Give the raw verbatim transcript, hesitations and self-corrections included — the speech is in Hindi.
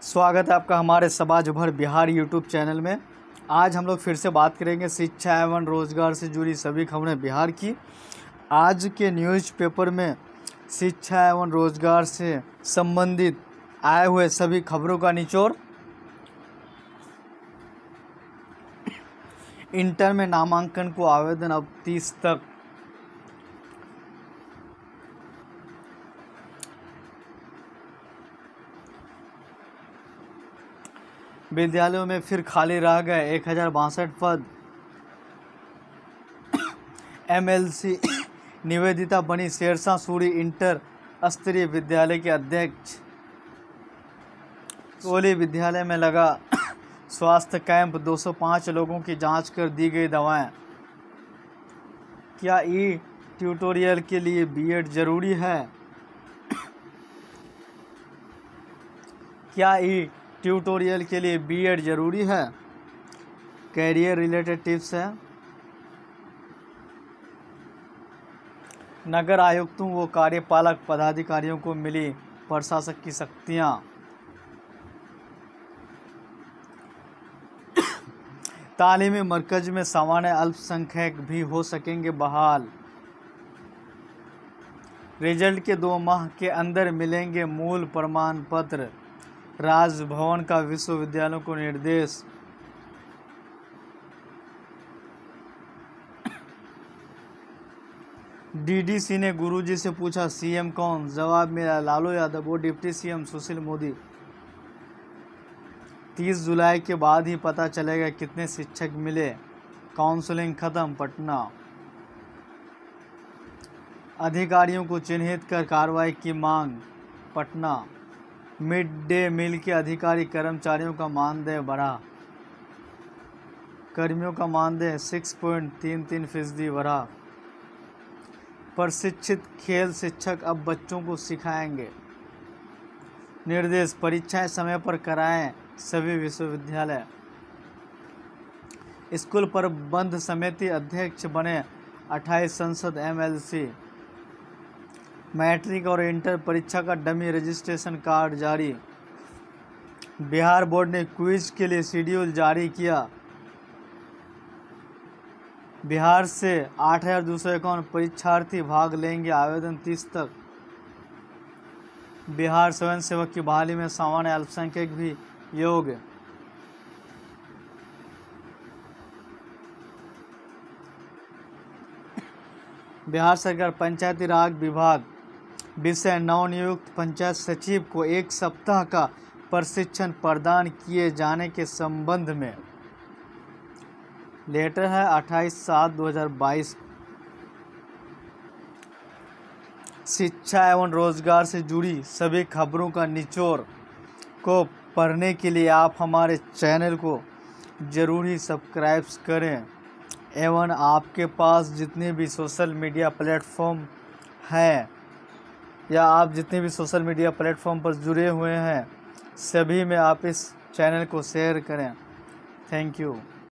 स्वागत है आपका हमारे समाज भर बिहार यूट्यूब चैनल में। आज हम लोग फिर से बात करेंगे शिक्षा एवं रोजगार से जुड़ी सभी खबरें बिहार की। आज के न्यूज़पेपर में शिक्षा एवं रोजगार से संबंधित आए हुए सभी खबरों का निचोड़। इंटर में नामांकन को आवेदन अब तीस तक। विद्यालयों में फिर खाली रह गए एक हजार बासठ पद। एमएलसी निवेदिता बनी शेरशाह सूरी इंटर स्तरीय विद्यालय के अध्यक्ष। कोली विद्यालय में लगा स्वास्थ्य कैंप, दो सौ पाँच लोगों की जांच कर दी गई दवाएं। क्या ई ट्यूटोरियल के लिए बीएड जरूरी है? क्या ई ट्यूटोरियल के लिए बीएड जरूरी है? कैरियर रिलेटेड टिप्स है। नगर आयुक्तों व कार्यपालक पदाधिकारियों को मिली प्रशासक की शक्तियां। तालीमी मरकज में सामान्य अल्पसंख्यक भी हो सकेंगे बहाल। रिजल्ट के दो माह के अंदर मिलेंगे मूल प्रमाण पत्र, राजभवन का विश्वविद्यालयों को निर्देश। डीडीसी ने गुरुजी से पूछा सीएम कौन, जवाब मिला लालू यादव और डिप्टी सीएम सुशील मोदी। तीस जुलाई के बाद ही पता चलेगा कितने शिक्षक मिले, काउंसलिंग खत्म पटना। अधिकारियों को चिन्हित कर कार्रवाई की मांग, पटना। मिड डे मील के अधिकारी कर्मचारियों का मानदेय बढ़ा। कर्मियों का मानदेय सिक्स पॉइंट तीन तीन फीसदी बढ़ा। प्रशिक्षित खेल शिक्षक अब बच्चों को सिखाएंगे। निर्देश, परीक्षाएं समय पर कराएं सभी विश्वविद्यालय। स्कूल प्रबंध समिति अध्यक्ष बने अट्ठाईस संसद एमएलसी। मैट्रिक और इंटर परीक्षा का डमी रजिस्ट्रेशन कार्ड जारी। बिहार बोर्ड ने क्विज के लिए शेड्यूल जारी किया। बिहार से आठ हजार दो सौ इक्यावन परीक्षार्थी भाग लेंगे, आवेदन तीस तक। बिहार स्वयंसेवक की बहाली में सामान्य अल्पसंख्यक भी योग्य। बिहार सरकार पंचायती राज विभाग विषय नवनियुक्त पंचायत सचिव को एक सप्ताह का प्रशिक्षण प्रदान किए जाने के संबंध में लेटर है अट्ठाईस सात दो हज़ार बाईस। शिक्षा एवं रोजगार से जुड़ी सभी खबरों का निचोड़ को पढ़ने के लिए आप हमारे चैनल को जरूर ही सब्सक्राइब करें एवं आपके पास जितने भी सोशल मीडिया प्लेटफॉर्म हैं या आप जितने भी सोशल मीडिया प्लेटफॉर्म पर जुड़े हुए हैं सभी में आप इस चैनल को शेयर करें। Thank you.